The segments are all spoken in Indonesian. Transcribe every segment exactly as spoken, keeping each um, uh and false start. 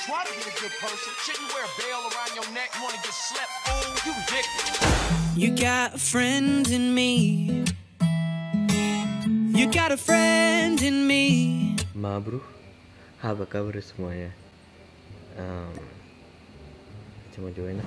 try to be a good person. Shouldn't you wear a bell around your neck? You wanna get slept? Fool, you ridiculous. You got a friend in me. You got a friend in me. Ma bro, apa kabar semuanya? Um, cuma join lah.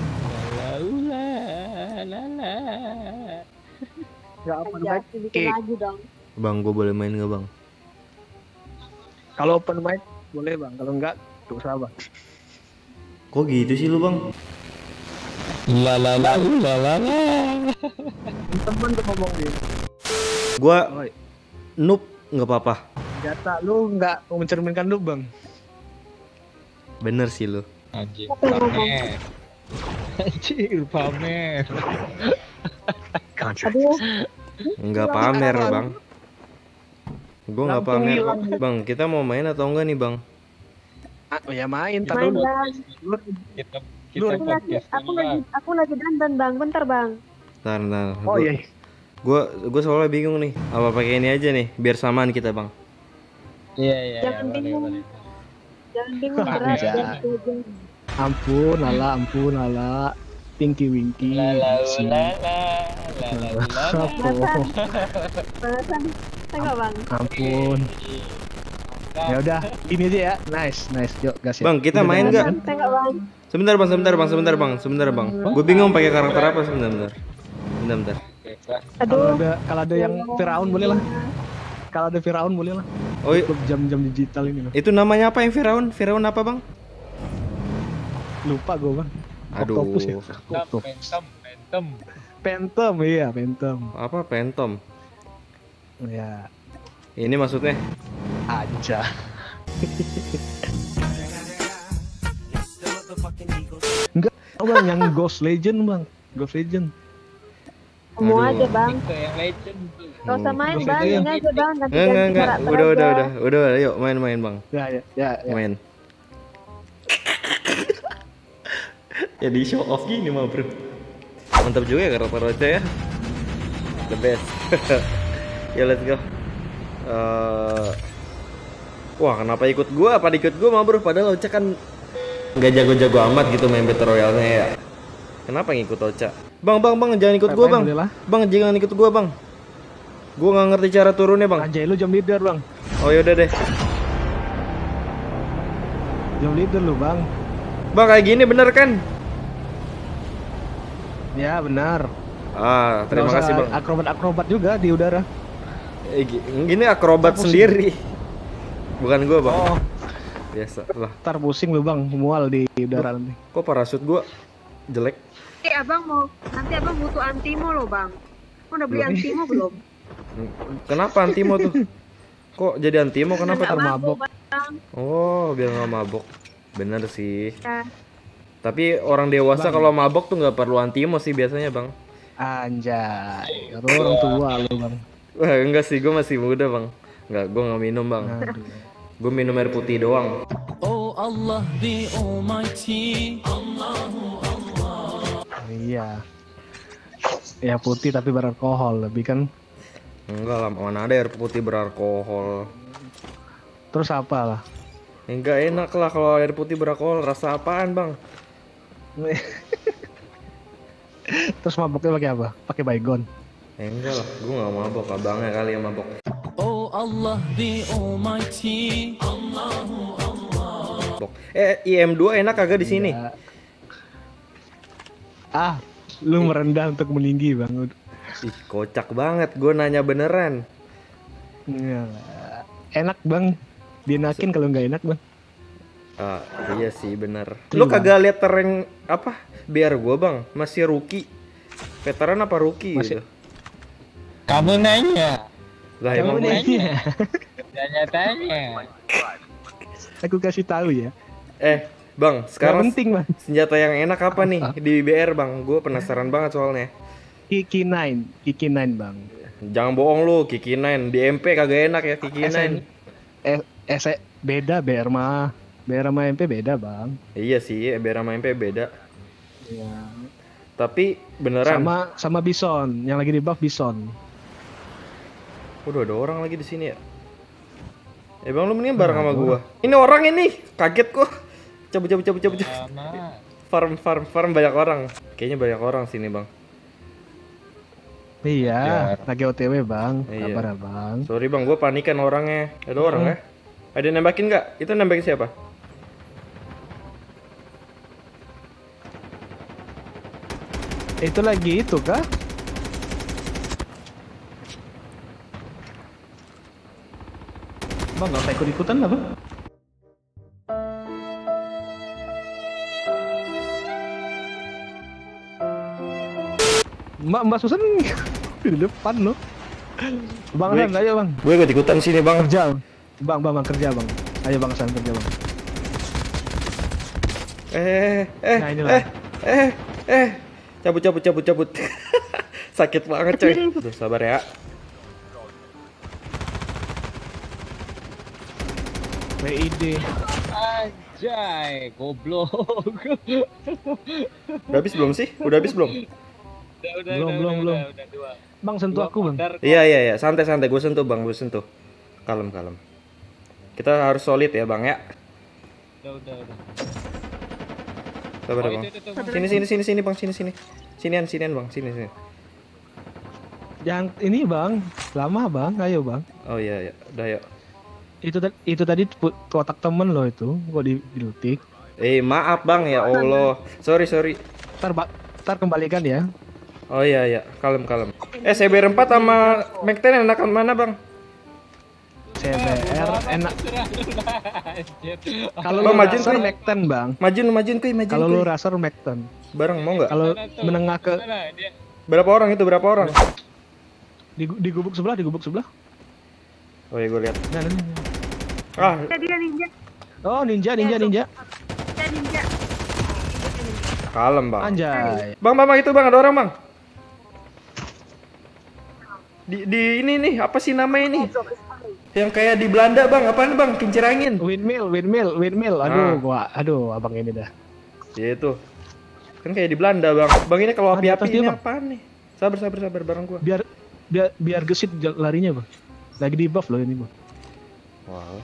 Gak open mic, bikin lagi dong. Bang, gue boleh main nggak bang? kalau open mic boleh bang, kalau enggak gak usah bang. Kok gitu sih lu bang? La la la la la la. Temen tuh ngomong gitu. Gua Oi, noob nggak apa-apa. jatah lu nggak mau mencerminkan lu bang. Bener sih lu. Anjing pamer. Anjing pamer. Aduh, Nggak pamer bang. Gue nggak Langsung pamer kok. hilang. Bang, kita mau main atau enggak nih bang? Ah, oh ya main, tar main dulu. bang. Lu, Kita Lu- kita Aku lagi, podcast aku dulu lagi, lah. aku lagi dandan bang. Bentar bang. Ntar, ntar. oh iya. Gue gue soalnya bingung nih. Apa pakai ini aja nih? Biar samaan kita bang. Iya iya. Jangan boleh, bingung. boleh. Jangan bingung Wah, berat. bisa. Jangan bingung. Ampun, lala, ampun, lala. Pinky Winky. La la Si- la la la la la. Apa? Balasan. Enggak bang. Ampun. Ya udah, ini aja ya. Nice, nice. Yuk, gas ya. Bang, kita Udah main dandan, nggak? kan? Enggak bang. Sebentar bang, sebentar bang, sebentar bang, sebentar bang. Gue bingung pakai karakter apa sebentar, bentar. Bentar, bentar. Kalau Aduh. ada kalau ada yang Firaun boleh lah. Kalau ada Firaun boleh lah. Oh, i- Klub jam-jam digital ini loh. itu namanya apa yang Firaun? Firaun apa bang? Lupa gue bang. Aduh. Octopus ya. Phantom, Octopus. phantom, phantom. Phantom, iya Phantom. Apa Phantom? Ya, Ini maksudnya? aja. Enggak, oh bang, yang Ghost Legend bang. Ghost Legend. Mau Aduh. aja bang. Itu yang legend tuh. Gak usah main Gak bang. usah Ini aja bang. Ganti Enggak, enggak, ganti enggak. karakter Udah, udah, aja. udah, udah, udah. Yuk main, main bang. Ya, ya, ya. ya. Main. Jadi show off gini mah bro. Mantap juga ya karakter Ocha ya. The best. Ya let's go. Eh, Wah kenapa ikut gua? Apa ikut gua mah bro? Padahal Ocha kan nggak jago-jago amat gitu main Battle Royale-nya ya. Kenapa ngikut Ocha? Bang, bang, bang, jangan ikut gua Main bang. boleh lah. Bang, jangan ikut gua bang. Gua nggak ngerti cara turunnya bang. Anjay lu jam leader bang. Oh yaudah deh. Jam leader lu bang. Bang kayak gini bener kan? Ya benar. Ah, terima Nggak usah kasih bang. Akrobat-akrobat juga di udara. Eh, gi- gini akrobat Pusing. sendiri. Bukan gua bang. Oh, Biasa lah. ntar pusing lu bang, mual di udara nanti. Kok parasut gua jelek? Nanti abang mau, nanti abang butuh antimo loh bang. Udah beli Belum. antimo belum? Kenapa antimo tuh? Kok jadi antimo? Kenapa Nggak tuh? mabok. bang. Oh, biar nggak mabok. Bener sih. Ya. Tapi orang dewasa Bang. kalau mabok tuh nggak perlu antimo sih biasanya bang. Anjay, lu orang tua lu bang. Wah enggak sih, gua masih muda bang. Enggak, gua nggak minum bang. Aduh. Gua minum air putih doang. Oh Allah the Almighty. Iya. Ya putih tapi beralkohol lebih kan. Enggak lah, mana ada air putih beralkohol. Terus apa lah? Enggak enak lah kalau air putih beralkohol. Rasa apaan bang? Terus maboknya pakai apa? Pakai baygon. Eh, enggak lah, gua nggak mabok. Abangnya kali yang mabok. Oh Allah the Almighty. Mabok. Eh, I M dua enak kagak di sini? Ya. Ah, lu merendah untuk meninggi bang. Ih, kocak banget. Gue nanya beneran. Ya. Enak bang. Dienakin kalau nggak enak bang. Ah, iya sih bener. Iya, Lu Bang. kagak lihat rank apa? Biar gua bang, masih rookie. Veteran apa rookie Masih- gitu? Kamu nanya. Lah Kamu emang nanya. Tanya-tanya. Aku kasih tahu ya. Eh, bang, Sekarang sekarang penting bang. senjata yang enak apa nih di B R bang? Gue penasaran banget soalnya. Kiki nine, Kiki nine bang. Jangan bohong lu, Kiki sembilan. Di M P kagak enak ya Kiki sembilan. Eh, eh, se- beda B R mah. B R sama M P beda bang. Iya sih, B R sama M P beda. Ya. Tapi beneran. Sama sama Bison, yang lagi di buff Bison. Udah ada orang lagi di sini ya. Eh bang, lu mendingan bareng sama gua. Ini orang ini, kaget gua. cabut cabut cabut cabut. Lama. Farm farm farm banyak orang. Kayaknya banyak orang sini bang. Iya, Ya. lagi O T W bang. Iya. Kabar ya, bang. Sorry bang, gue panikan orangnya. Ada orang ya? Ada yang nembakin nggak? Itu nembakin siapa? Itu lagi itu kah? Bang, nggak usah ikut-ikutan lah bang. Mbak, Mbak Susan di depan loh. Bang Baik. San, ayo bang. Gue ikut ikutan sini bang. Kerja. Bang, bang, bang, kerja bang. Ayo bang San, kerja bang. Eh eh Nah, inilah. eh eh eh cabut cabut cabut cabut. Sakit banget coy. Duh, sabar ya. P I D. Anjay, goblok. Udah habis belum sih? Udah habis belum? Udah, udah, Belum, udah, belum, udah, belum. udah, udah dua. Bang, sentuh Dua aku bang. modar. Iya iya iya, santai santai. Gue sentuh bang, gue sentuh. Kalem kalem. Kita harus solid ya bang ya. Udah, udah, udah. Sabar Oh, ya bang. itu, itu, itu. Sini sini sini sini bang, sini sini. Sinian sinian bang, sini sini. Yang ini bang, lama bang, ayo bang. Oh iya iya, udah yuk. Itu ta- itu tadi pu- kotak temen lo itu, kok di dilutik. Eh maaf bang ya Allah. Sorry sorry. Ntar, ba- ntar kembalikan ya. Oh iya iya, kalem kalem. Eh C B R empat sama Mac ten enakan mana bang? C B R enak. Anjir. Kalau Bang, lu majuin, raser Kuy. Mac ten bang. Majuin majuin kuy majuin. Kalau kuy. lu raser Mac ten. Bareng mau nggak? Kalau Mana tuh? menengah ke Mana dia? Berapa orang itu berapa orang? di, di gubuk sebelah, di gubuk sebelah. Oh iya gue lihat. Nah, nah, nah. Ah Dia dia ninja. Oh, ninja, ninja, ninja. Dia ninja. kalem bang. Anjay. Bang bang bang, itu bang ada orang bang. Di, di ini nih apa sih namanya ini? Yang kayak di Belanda bang, apaan bang? Kincir angin. Windmill, windmill, windmill. Aduh, Ah. gua, aduh, abang ini dah. Ya itu. Kan kayak di Belanda bang. Bang ini kalau Ah, di atas api-api dia, ini Bang. apaan nih? Sabar sabar sabar bareng gua. Biar biar biar gesit jal- larinya, bang. Lagi di buff loh ini, bang. Wah.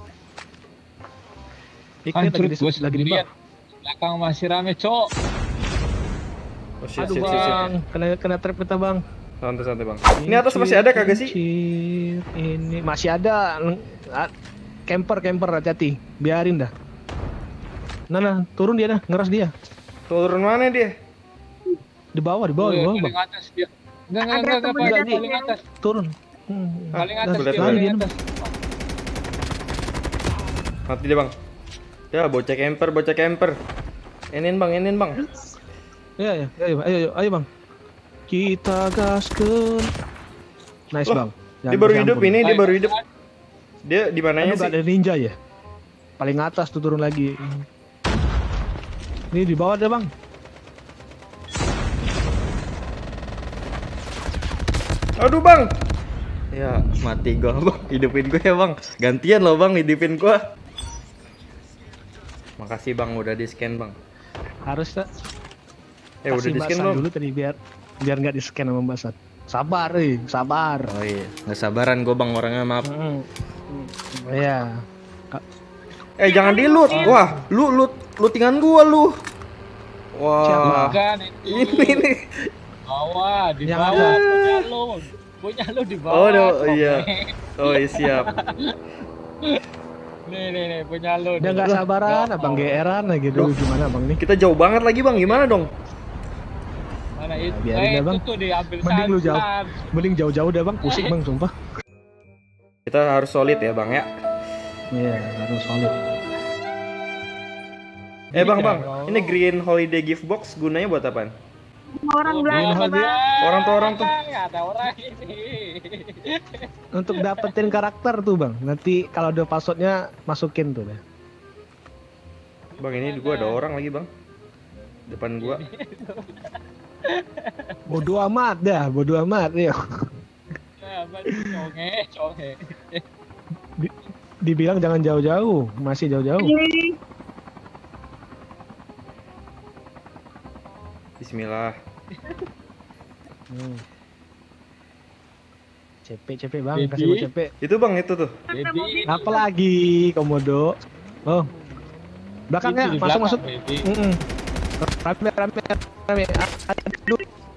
Ikut Hancur lagi di, gue lagi di sendirian. buff. Belakang masih rame, cok. Oh shit Aduh shit shit. shit. bang, kena kena trap kita bang. Santai santai bang. Ini atas masih ada kagak sih? Kincir, ini masih ada. Ah, Camper, camper, hati-hati. Biarin dah. Nah, nah, turun dia dah, ngeras dia. Turun mana dia? Di bawah, di bawah, di Oh, bawah, paling bang. atas dia. Enggak, enggak, Ada enggak, enggak, temennya paling, dia. paling atas. Turun. Hmm. Paling Ah, atas boleh dia, tahu. paling Dia. atas. Mati dia bang. Ya bocah camper bocah camper. Inin bang inin bang. Ya, ya, ayo, ayo, ayo, ayo, bang. Kita gaskeun. Nice, Loh, bang. Dia baru hidup campur. ini, dia Ayo, baru hidup. Dia di mananya Anu sih? gak ada ninja ya? Paling atas tuh turun lagi. Ini di bawah ada, bang. Aduh bang. Ya mati gua bang, hidupin gue ya bang. Gantian loh bang, hidupin gua. Makasih bang udah di scan bang. Harus tak? Eh udah Kasih di Mbak scan San belum? dulu tadi biar biar nggak di scan sama Mbak San. Sabar, eh, sabar. Oh iya, nggak sabaran gue bang orangnya maaf. Hmm. Iya. Ka- Eh jangan di loot. Wah, lu loot lootingan gua lu. Wah. Siapa? Bukan itu. Ini nih. Bawah, di Yang bawah. ada. Punya lu. Punya lu di bawah. Oh, no, kok, iya. men. Oh iya siap. Nih, nih, nih, punya lu. Dia nih. nggak sabaran, Bawah. abang geeran lagi dulu gimana bang nih? Kita jauh banget lagi bang, gimana dong? Mana itu? biarin Eh, dah, itu Bang. tuh diambil Mending lu jauh. San. Mending jauh-jauh dah bang, pusing bang, sumpah. Kita harus solid ya bang ya. Iya, harus solid. Eh bang bang, Oh. ini Green Holiday Gift Box gunanya buat apaan? Orang Oh, Belanda, dia- bang. Orang tuh, orang tuh. Nggak ada orang ini. Untuk dapetin karakter tuh bang. Nanti kalau ada passwordnya masukin tuh deh. Bang ini gua ada orang lagi bang. Depan gua. Bodoh amat dah, bodoh amat ya. Nah, masih conge, conge. Di- dibilang jangan jauh-jauh, masih jauh-jauh. Ini Bismillah. Hmm. C P, C P bang, Baby. kasih gua C P. Itu bang itu tuh. Baby. Apa lagi, Komodo? Oh, Belakangnya, Itu di masuk belakang, masuk. baby. Mm-mm. Rame rame rame. Aduh.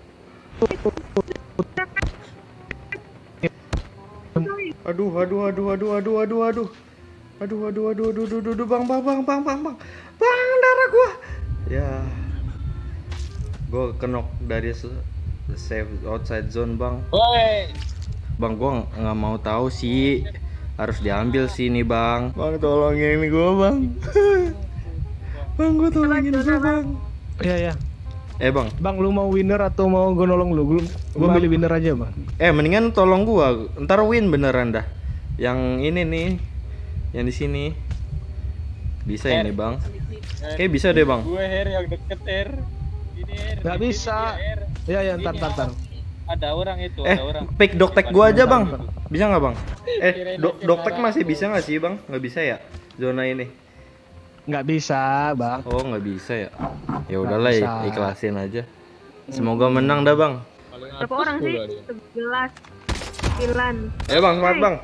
Aduh, aduh, aduh, aduh, aduh, aduh, aduh. Aduh, aduh, aduh, aduh, aduh, aduh, aduh, bang, bang, bang, bang, bang, bang. Bang, darah gua. Ya. Gua kenok dari se- save outside zone, bang. Woi, Bang, gua nggak mau tahu sih. Harus diambil sih nih, bang. Bang, tolongin gua, bang. Bang, gua tolongin gua, bang. Iya ya. Eh, bang. Bang, lu mau winner atau mau gue nolong lu? Gua, gua Bang. milih winner aja, Bang. Eh, mendingan tolong gua. Ntar win beneran dah. Yang ini nih. Yang di sini. Bisa Her. ini, bang. Kayak bisa deh, bang. gue Her yang deket Her. Ini Her. Nggak di sini bisa. dia, Her. Iya ya, ntar Ini ntar ntar. Ada orang itu, Eh, ada orang. pick doktek gua aja, bang. Bentar, Bisa nggak, bang? Eh, Kirain do aja doktek darah masih tuh. bisa nggak sih, bang? Nggak bisa ya? Zona ini. Nggak bisa, Bang. Oh, nggak bisa ya? Ya Nggak udahlah, bisa. ikhlasin aja. Semoga menang dah, bang. Paling Berapa atas orang sih? pula dia. Sebelas. Sembilan. Ya, bang, semangat, bang.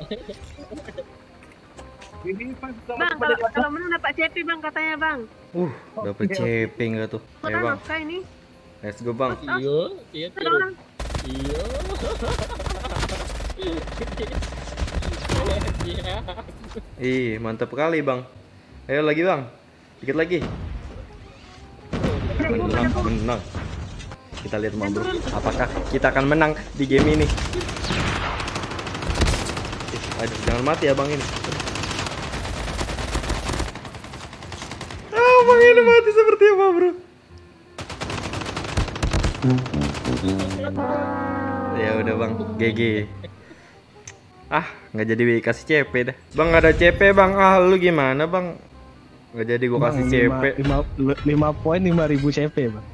Bang, kalau kalau menang dapat C P bang katanya bang. Uh, dapet C P nggak tuh? Ya, Orang bang. nafkah ini. Let's go, bang. Iya, iya Ada turun. orang. Iya. Iya. Ih, mantap kali, bang. Ayo lagi, bang. Dikit lagi. Menang, menang. Kita lihat, bang, bro. Apakah kita akan menang di game ini? Ih, aduh, jangan mati ya, bang ini. Ah, bang ini mati seperti apa, bro? Ya udah, bang, G G. Ah, nggak jadi kasih C P dah. Bang, nggak ada C P, bang. Ah, lu gimana, bang? Nggak jadi gua kasih C P. lima poin lima ribu C P, Bang.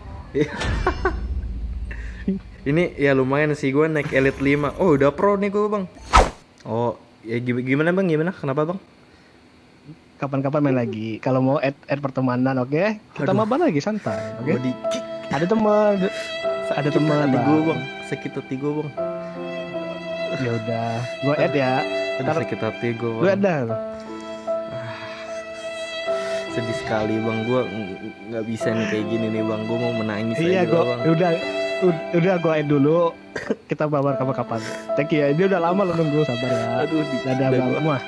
Ini ya lumayan sih, gua naik elite lima. Oh, udah pro nih gua, bang. Oh, ya gi- gimana, bang? Gimana? Kenapa, bang? Kapan-kapan main lagi. Kalau mau add, add pertemanan, oke? Kita Aduh. mabar lagi santai, oke? Gua di kick. Ada teman, ada teman, hati Bang. gua, bang. Sakit hati gua, bang. Ya udah, gua add ya. Aduh, Ntar sakit hati gua, lu bang. add dah. Sedih sekali, bang. Gua ng- nggak bisa nih kayak gini nih, bang. Gua mau menangis Iya, aja, gua bang. udah ud- udah gua add dulu. Kita mabar kapan-kapan. Thank you ya. Dia udah lama lo nunggu, sabar ya. Aduh, di Dadah, udah Bang. gua. Muah.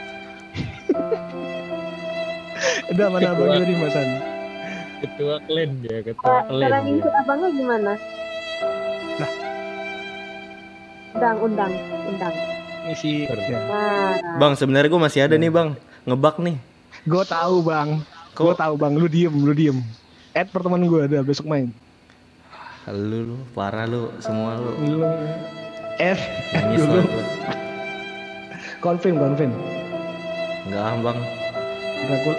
Udah mana Bang Yuri Masan? Ketua klan dia, ketua klan Cara dia. ngikut abangnya gimana? Nah. Undang, undang, undang. Misi. Ya. Nah, Bang, sebenarnya gua masih ada nih, bang. Ngebak nih. Gue tahu Bang. Gue Kok- tahu Bang. Lu diem, lu diem. Add pertemuan gue ada besok main. Lu, lu, parah lu, semua lu. Lu add, add Nangis dulu. lah gua. Confirm, confirm. Enggak, bang. Dracula.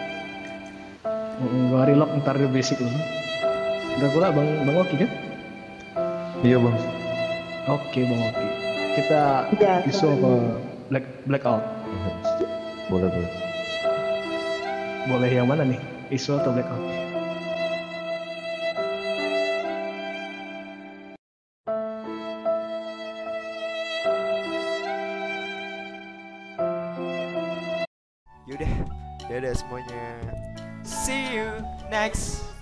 Mm, Gua relock ntar dia basic dulu. Dracula Bang Bang Oki kan? Iya bang. Oke Bang Oki. Kita Ya, isu apa black blackout. Boleh boleh. Boleh yang mana nih? Isu atau blackout? Yaudah, dadah semuanya. See you next